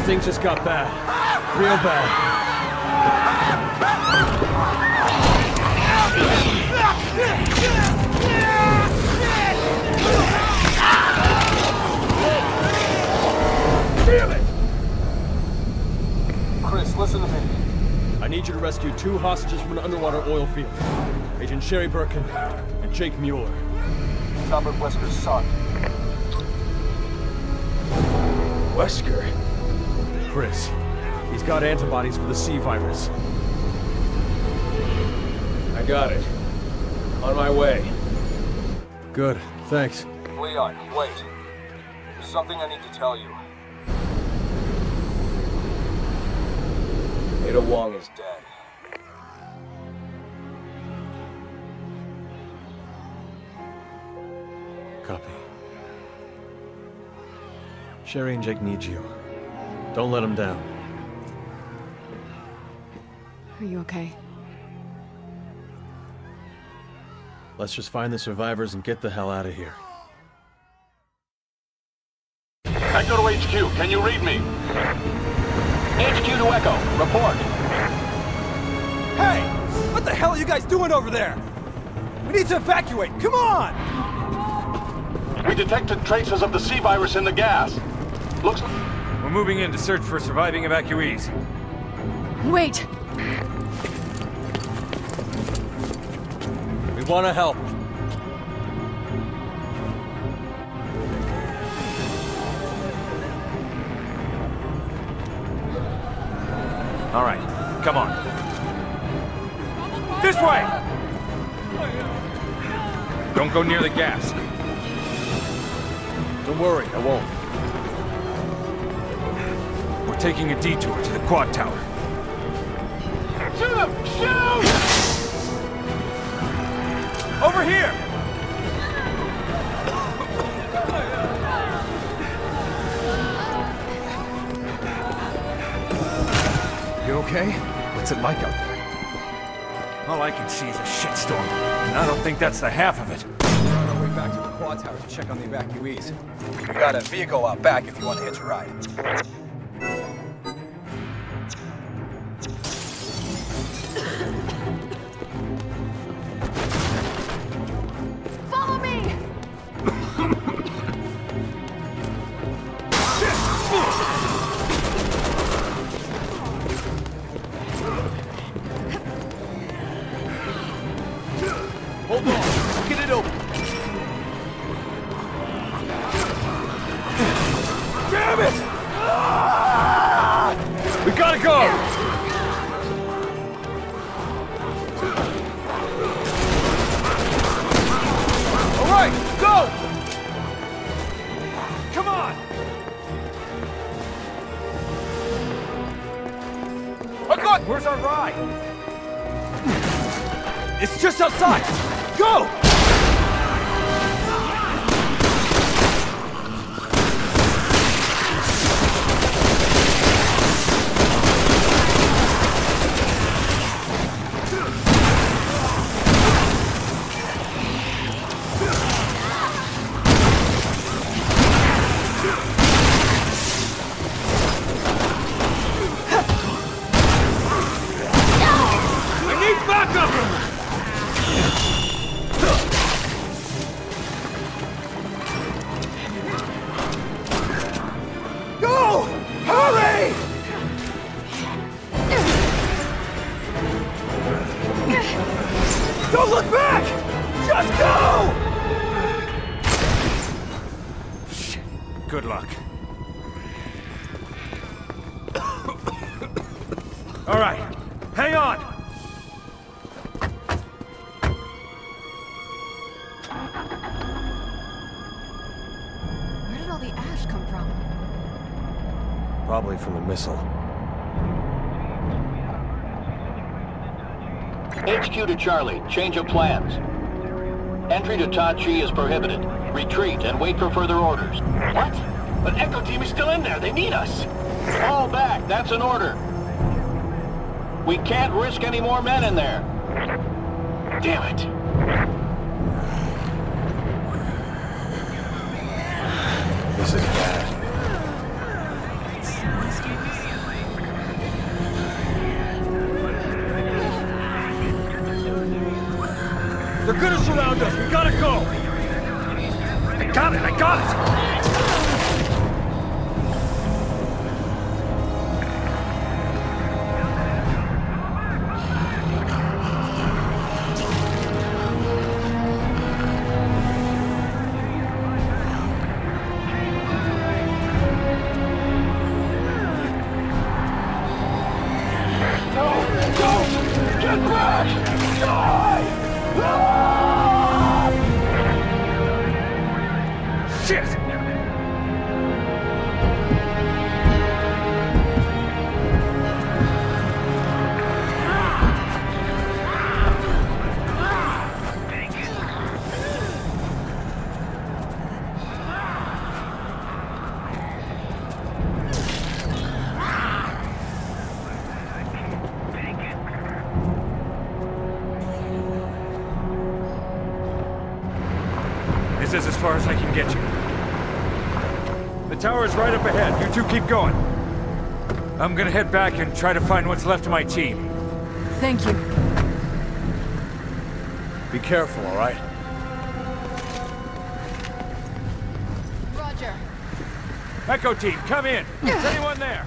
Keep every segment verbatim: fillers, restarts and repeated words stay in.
Things just got bad. Real bad. Damn it! Chris, listen to me. I need you to rescue two hostages from an underwater oil field. Agent Sherry Birkin and Jake Mueller. Robert Wesker's son. Wesker? Chris, he's got antibodies for the C virus. I got it. On my way. Good, thanks. Leon, wait. There's something I need to tell you. Ada Wong is Dead. Copy. Sherry and Jake need you. Don't let them down. Are you okay? Let's just find the survivors and get the hell out of here. Echo to H Q, can you read me? H Q to Echo, report. Hey! What the hell are you guys doing over there? We need to evacuate, come on! We detected traces of the C virus in the gas. Looks like... We're moving in to search for surviving evacuees. Wait! We want to help. All right, come on. This way! Don't go near the gas. Don't worry, I won't. We're taking a detour to the quad tower. Shoot him! Shoot! Over here! You okay? What's it like out there? All I can see is a shitstorm, and I don't think that's the half of it. We're on our way back to the quad tower to check on the evacuees. We got a vehicle out back if you want to hitch a ride. Follow me! Hold on, get it open. Damn it! We gotta go! All right, go! Come on! Oh God, Where's our ride? it's just outside. Go! I need backup! Go! Hurry! Don't look back! Just go! Good luck. All right, hang on! Where did all the ash come from? Probably from the missile. H Q to Charlie, change of plans. Entry to Tachi is prohibited. Retreat and wait for further orders. What? But Echo Team is still in there. They need us. Fall back, that's an order. We can't risk any more men in there. Damn it. This is bad. They're gonna surround us! We gotta go! I got it! I got it! This is as far as I can get you. The tower's right up ahead. You two keep going. I'm gonna head back and try to find what's left of my team. Thank you. Be careful, all right? Roger. Echo team, come in. Is anyone there?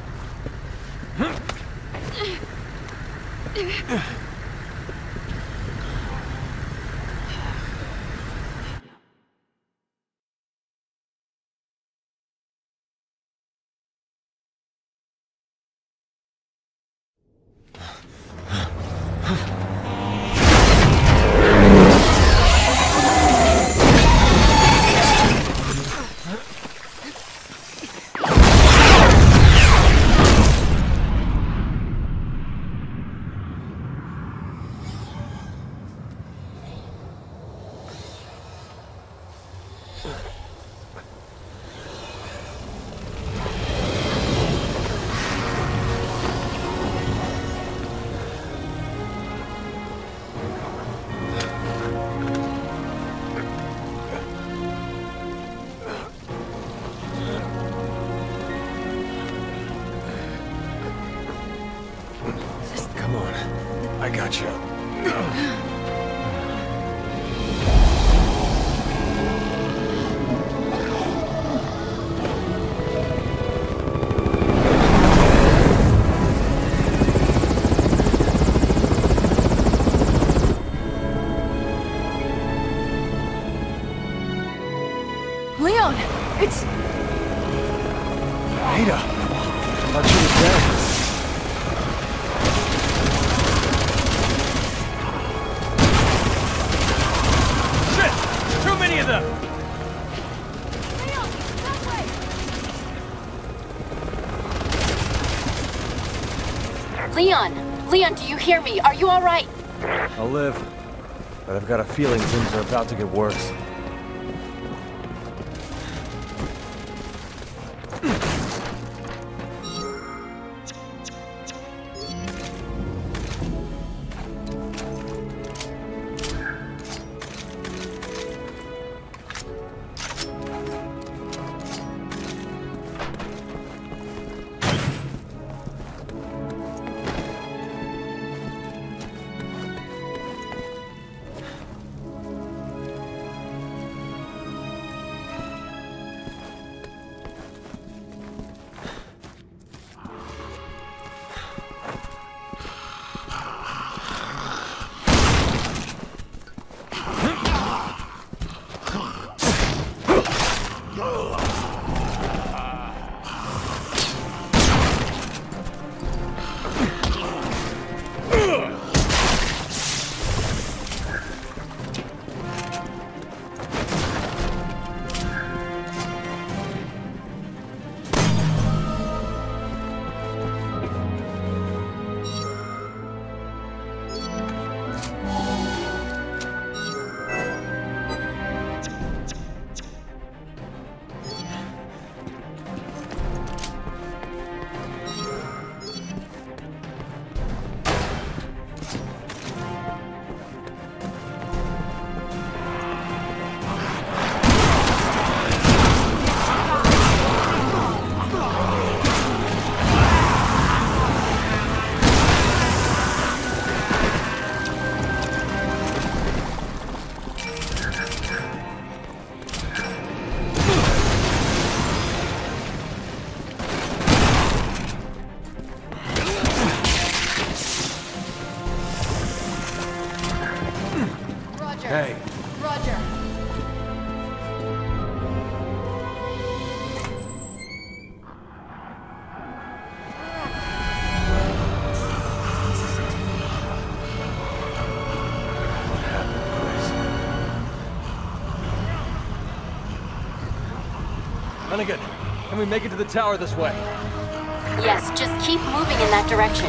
I got you. Leon! It's... Ada! I thought she was dead. Leon! Leon, do you hear me? Are you all right? I'll live, but I've got a feeling things are about to get worse. Hey. Roger. Hunnigan, can we make it to the tower this way? Yes, just keep moving in that direction.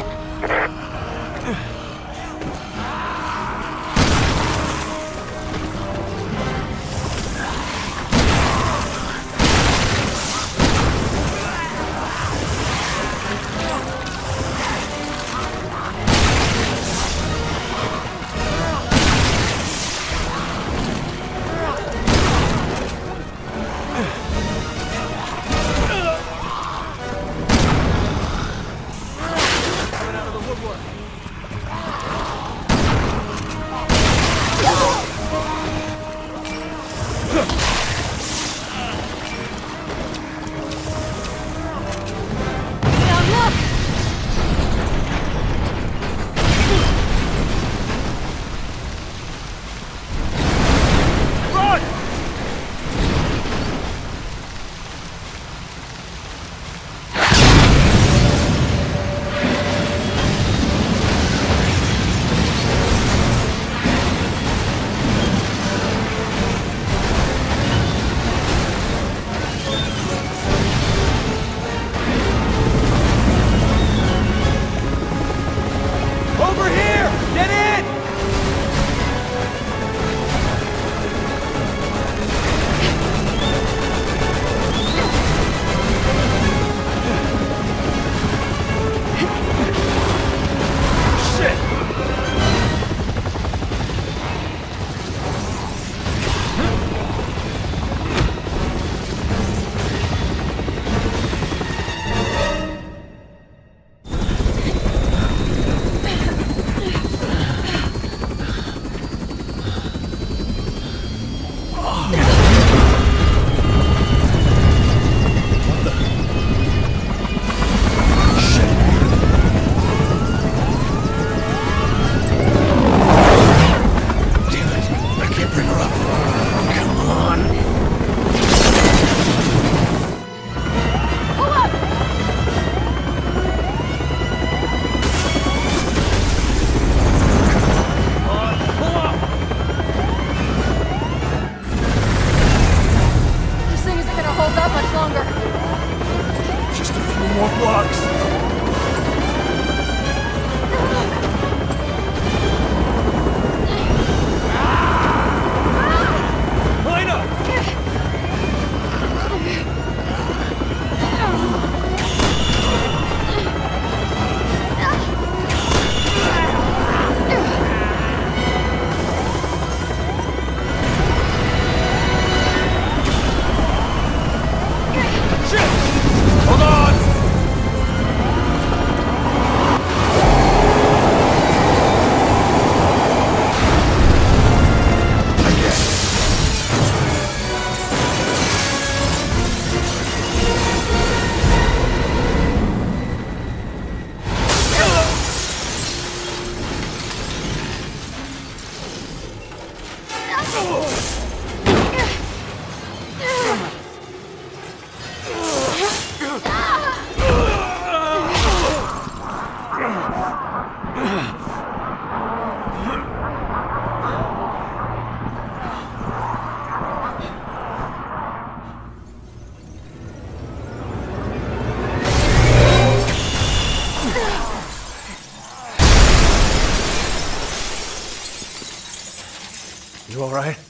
You all right?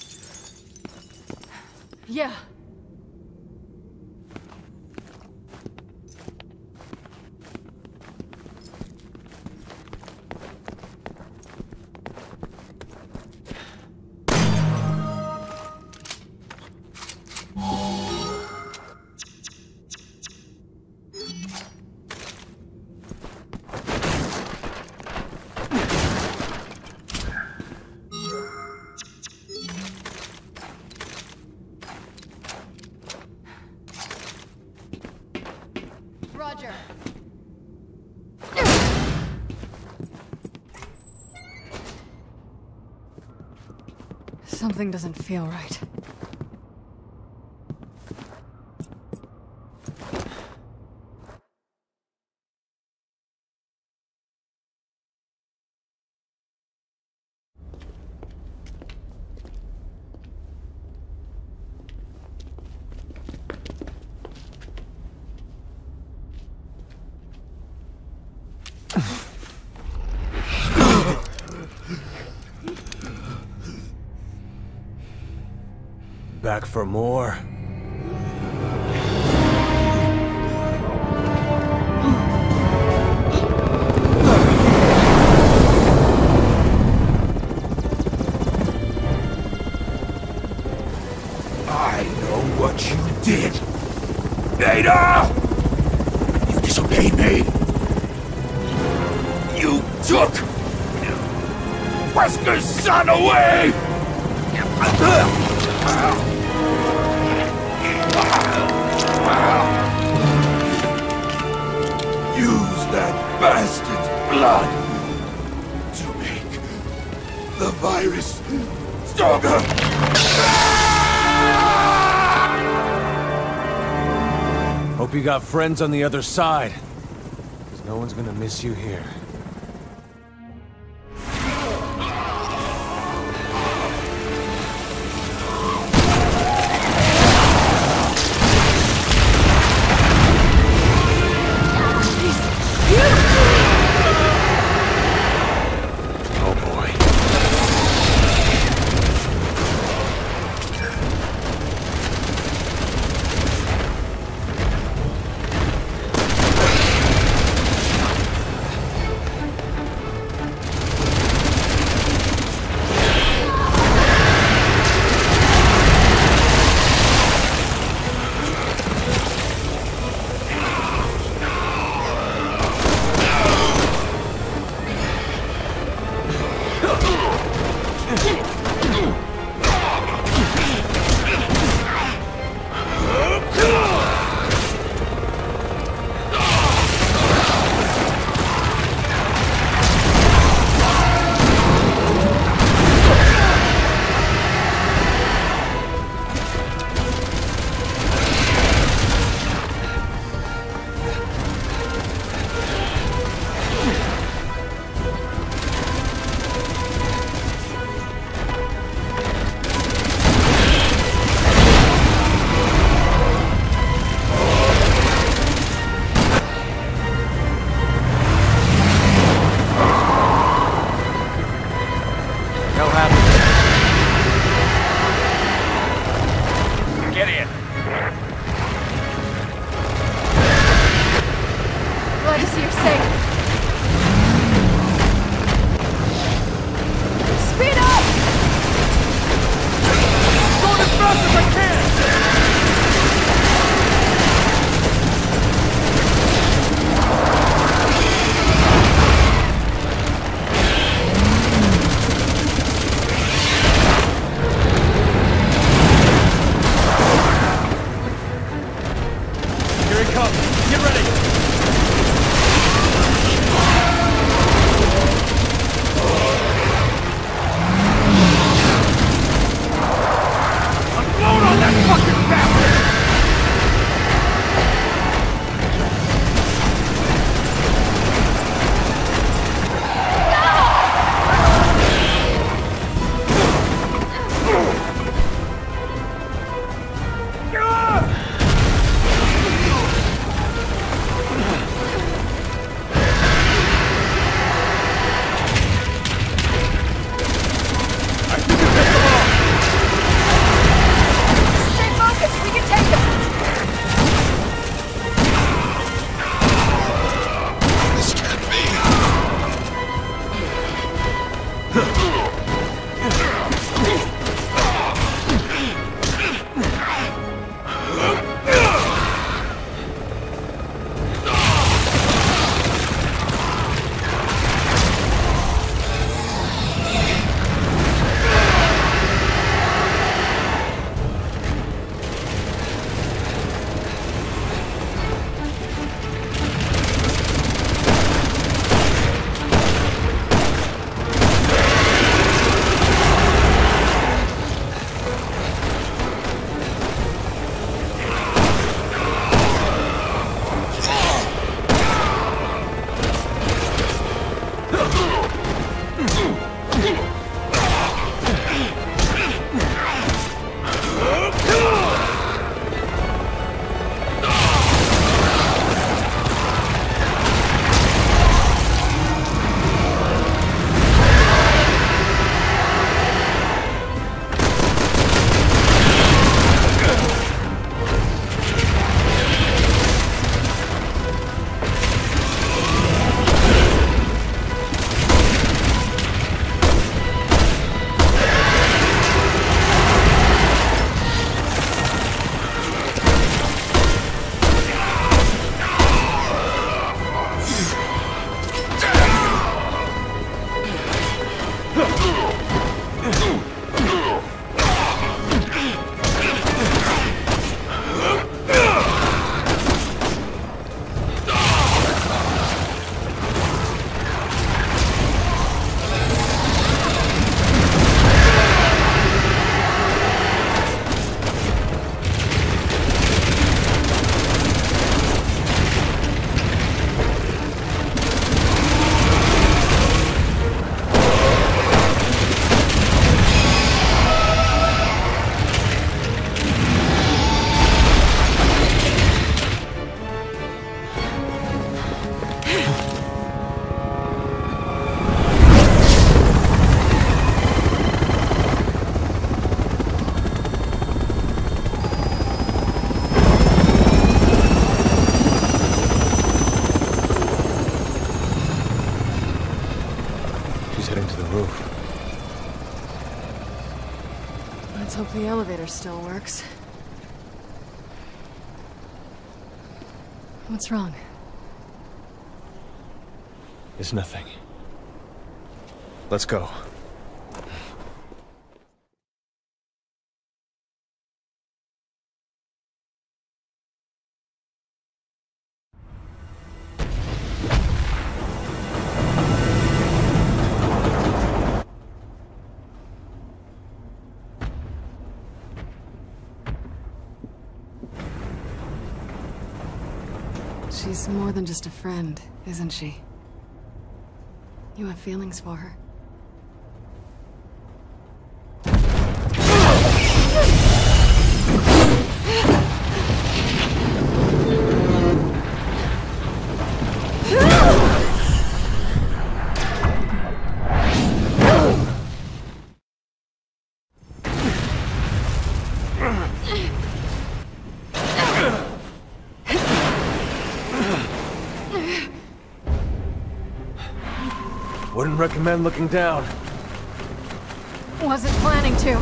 Yeah. Something doesn't feel right. Back for more? I know what you did! Ada! You disobeyed me! You took Wesker's son away! Use that bastard's blood to make the virus stronger! Hope you got friends on the other side. Because no one's gonna miss you here. Get ready! roof. Let's hope the elevator still works. What's wrong? It's nothing. Let's go. She's more than just a friend, isn't she? You have feelings for her. Wouldn't recommend looking down. Wasn't planning to.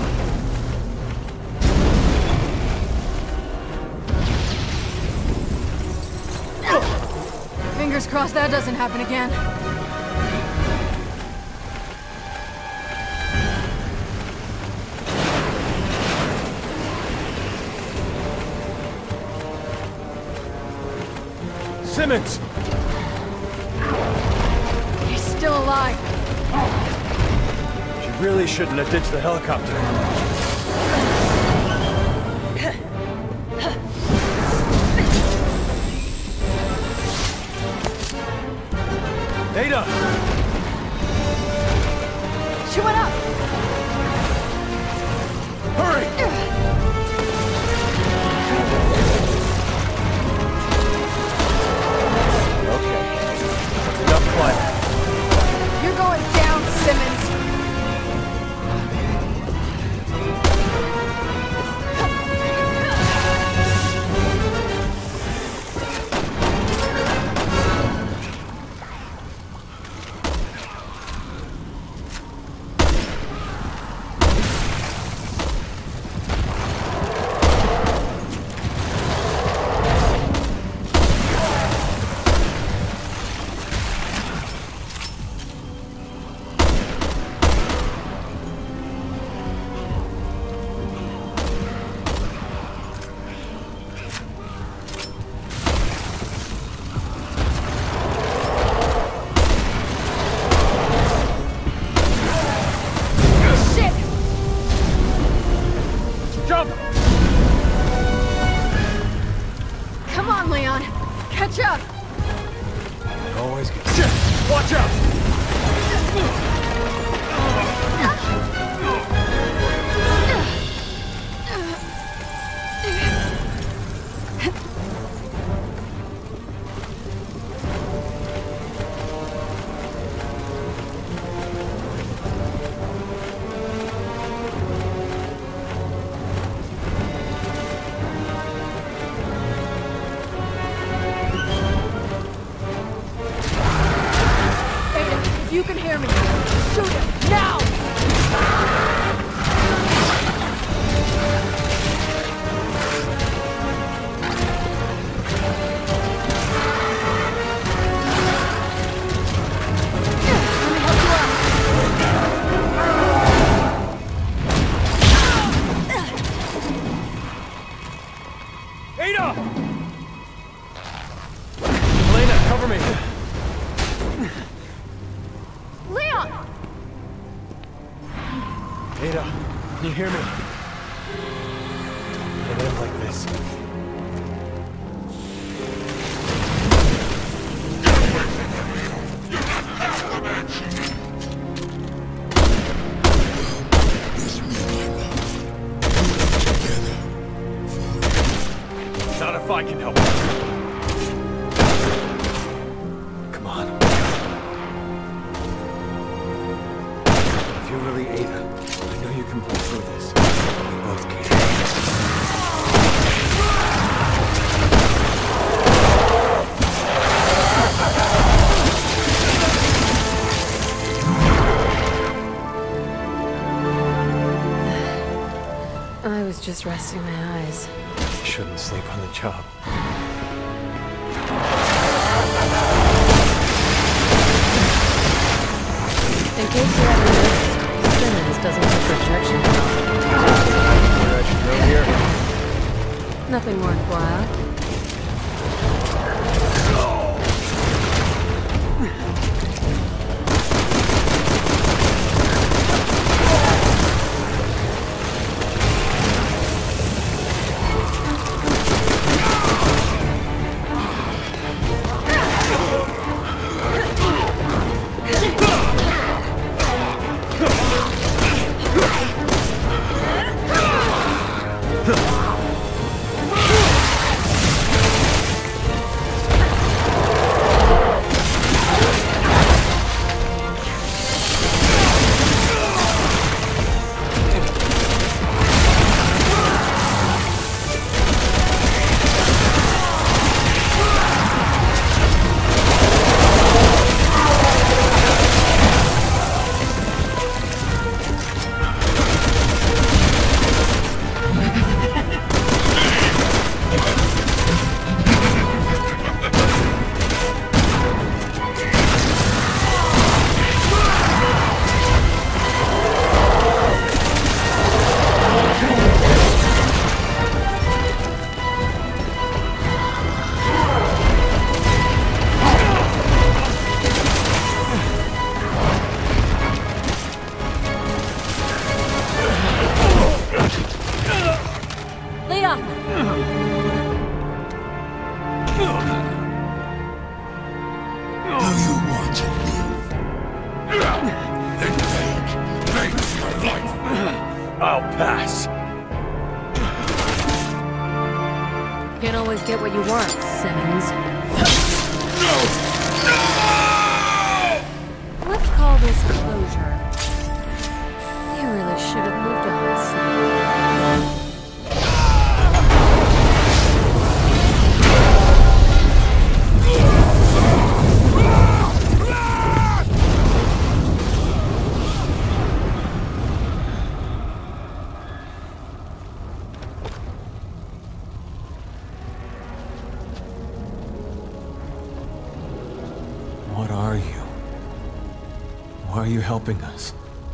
Fingers crossed that doesn't happen again. Simmons! He's still alive. She really shouldn't have ditched the helicopter. Ada! She went up! Hurry! Okay. That's enough climbing. You're going down, Simmons! Catch up! Always get... Shit! Watch out! You can hear me. Shoot him, now! Ada! Elena, cover me! Leon! Ada, can you hear me? Don't live like this. Not if I can help you. Come on. If you're really Ada, I know you can pull through this. We both can. just resting my eyes. You shouldn't sleep on the job. In case you haven't noticed, Simmons doesn't have protection. What I should know here? Nothing worthwhile. I'll pass. Can't always get what you want, Simmons. No! No! Let's call this closure. You really should have moved on, Simmons. What are you? Why are you helping us?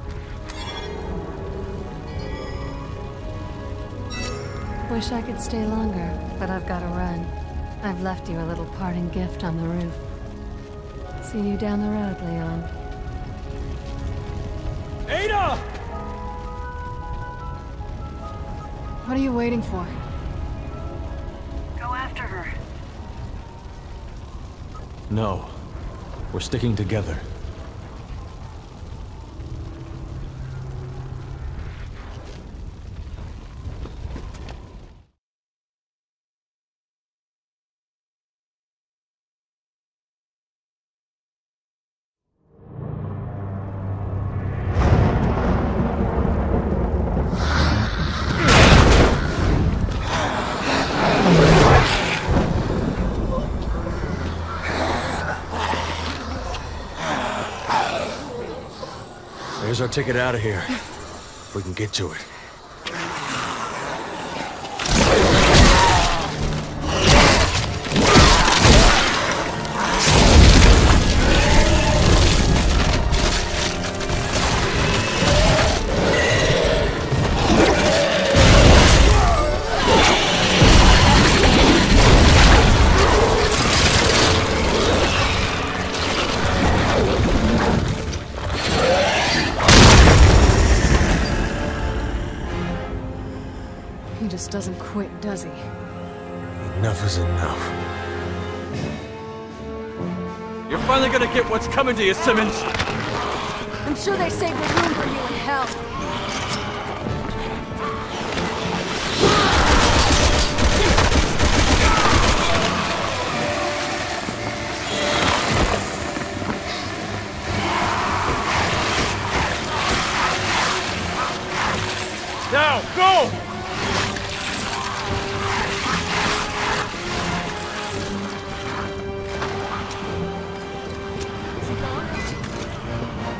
Wish I could stay longer, but I've got to run. I've left you a little parting gift on the roof. See you down the road, Leon. Ada! What are you waiting for? Go after her. No. We're sticking together. Here's our ticket out of here. If we can get to it. He just doesn't quit, does he? Enough is enough. You're finally gonna get what's coming to you, Simmons! I'm sure they saved a room for you in hell. Now, go!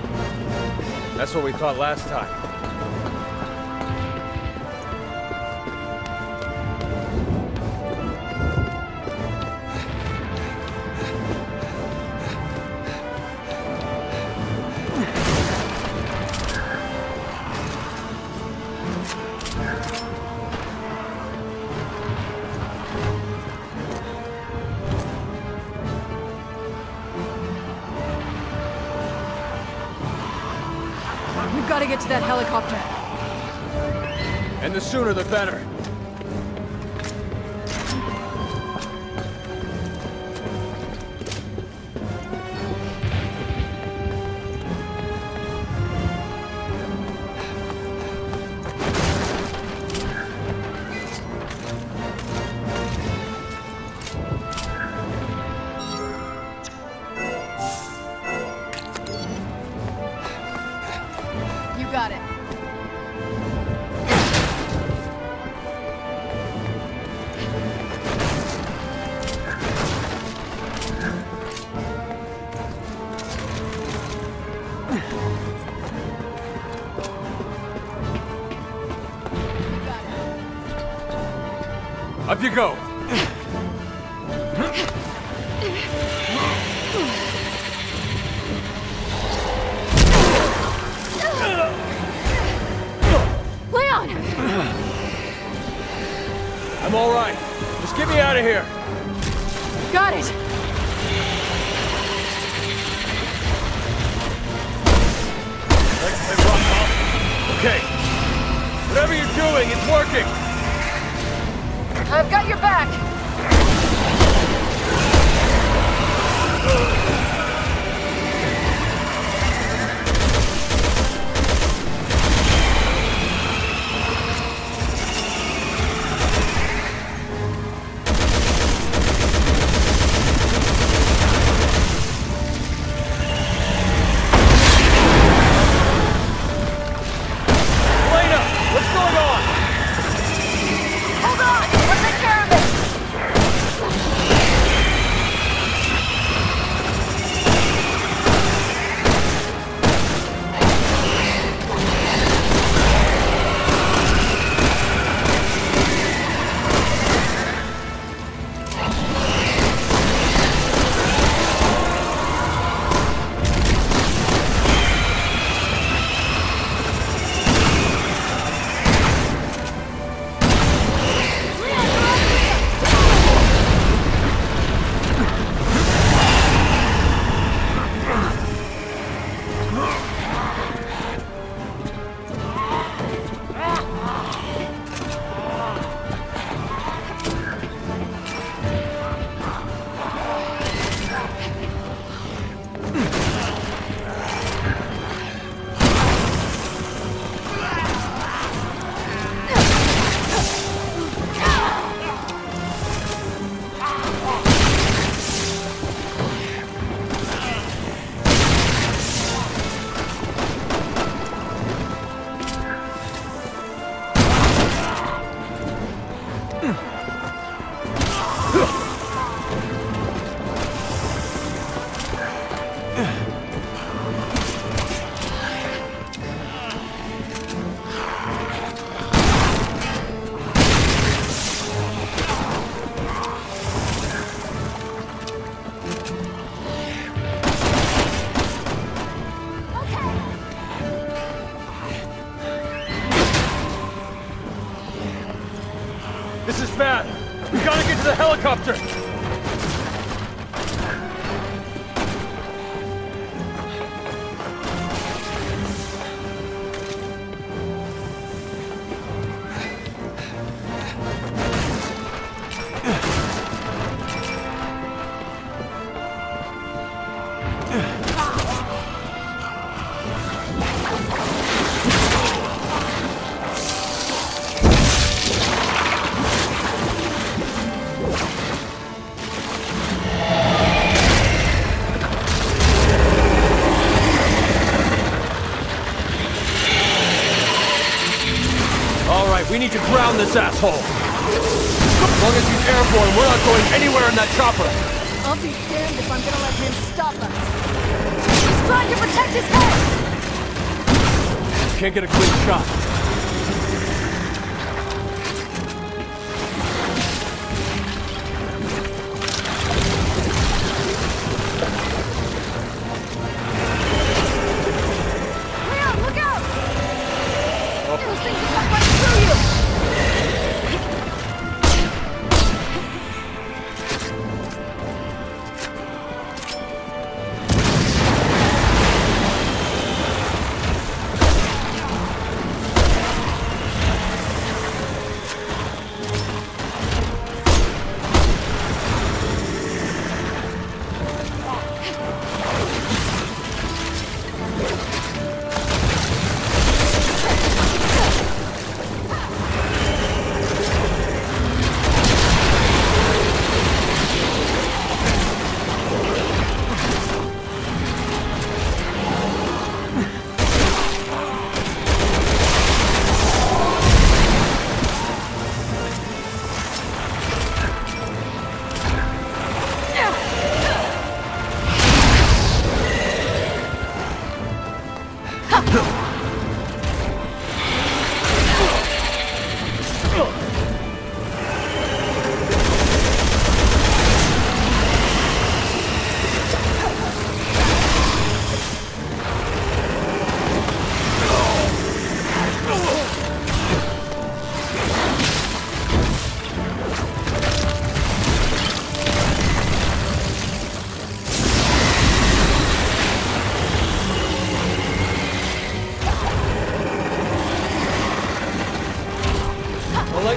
That's what we thought last time. gotta get to that helicopter. And the sooner the better. Got it. Up you go. I'm all right. Just get me out of here. Got it. Okay. Whatever you're doing, it's working. I've got your back. This is bad. We gotta get to the helicopter. We need to ground this asshole. As long as he's airborne, we're not going anywhere in that chopper. I'll be damned if I'm gonna let him stop us. He's trying to protect his head! Can't get a clean shot. Leon, look out! Those things will cut right through you!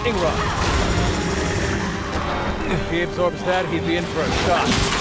lightning rod. If he absorbs that, he'd be in for a shock.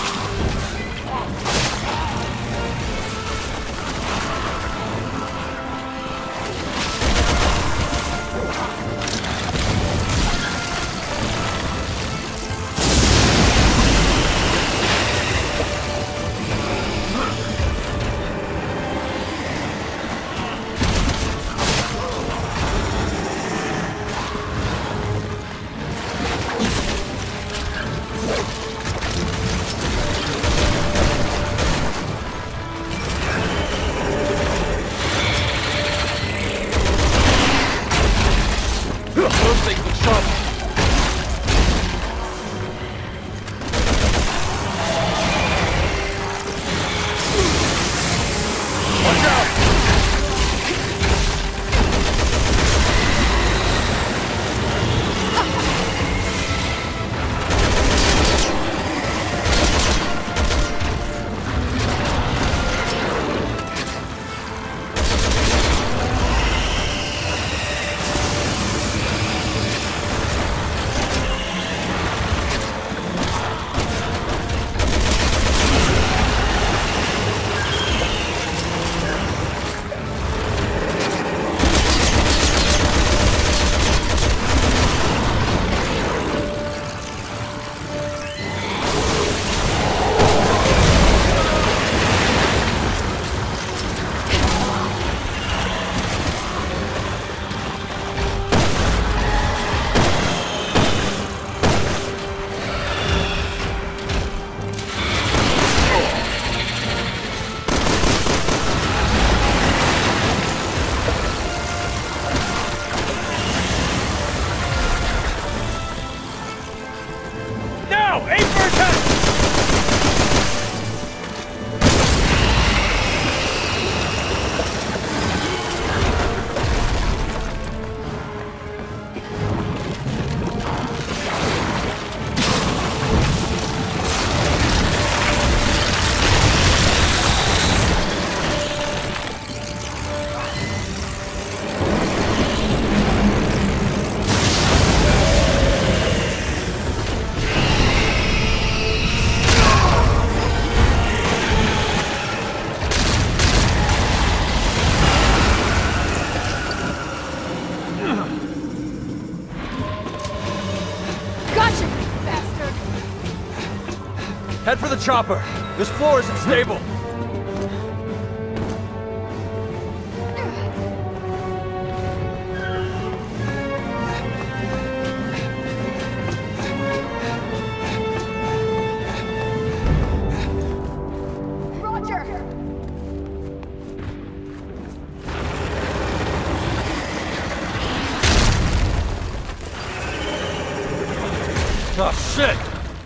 Head for the chopper. This floor isn't stable. Roger! Oh, shit!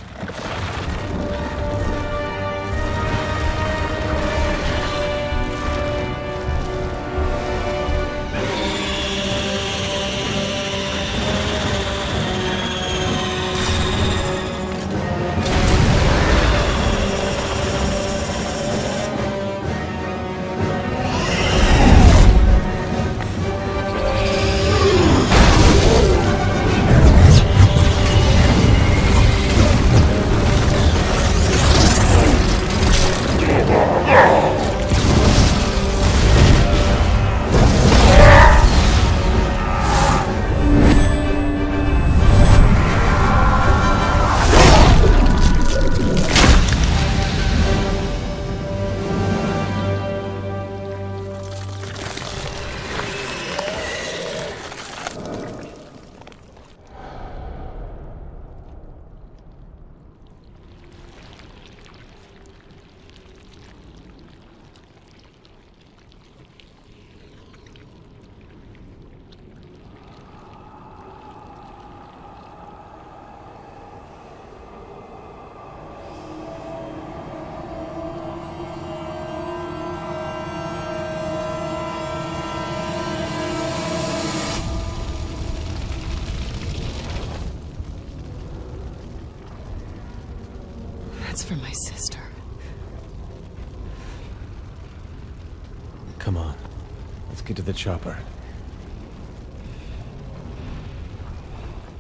That's for my sister. Come on. Let's get to the chopper.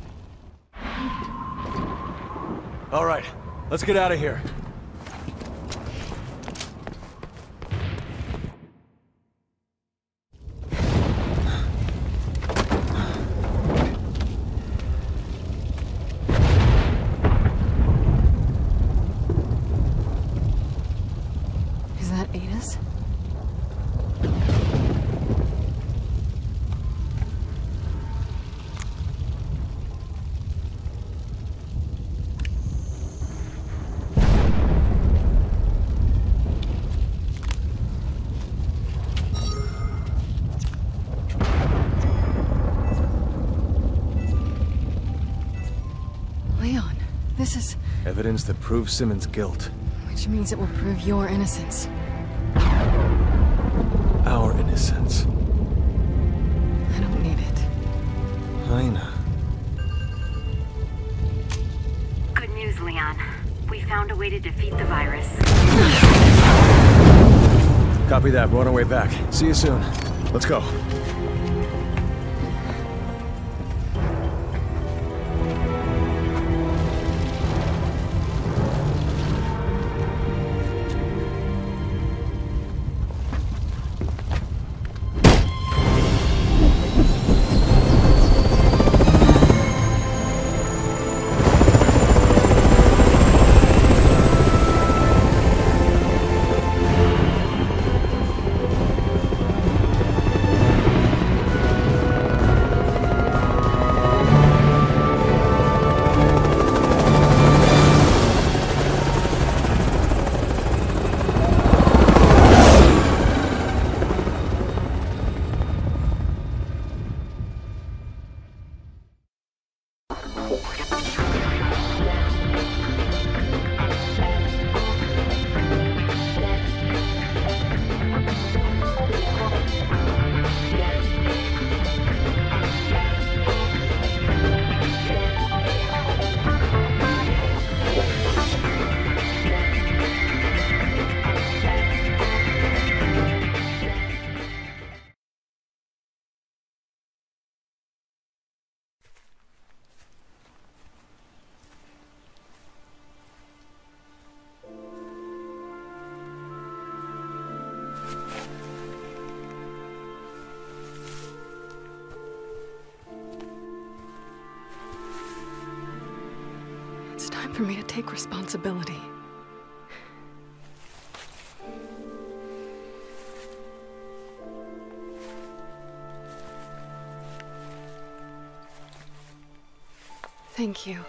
All right, let's get out of here. Is that Ada's? Leon, this is... Evidence that proves Simmons' guilt. Which means it will prove your innocence. Our innocence. I don't need it. I know. Good news, Leon. We found a way to defeat the virus. Copy that. We're on our way back. See you soon. Let's go. It's time for me to take responsibility. Thank you.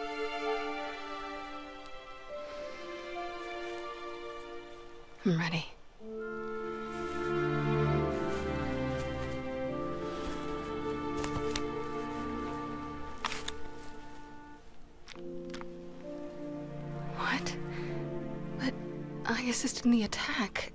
I'm ready. What? But I assisted in the attack.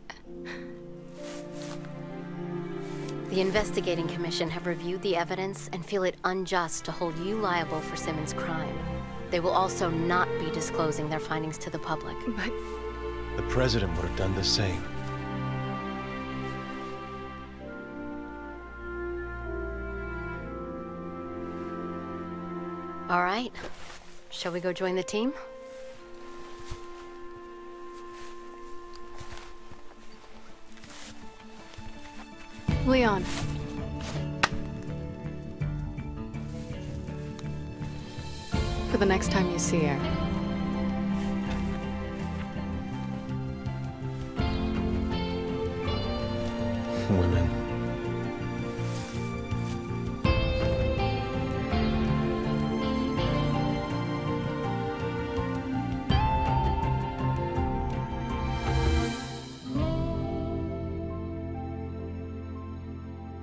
The Investigating Commission have reviewed the evidence and feel it unjust to hold you liable for Simmons' crime. They will also not be disclosing their findings to the public. But... The President would have done the same. All right. Shall we go join the team? Leon. For the next time you see her,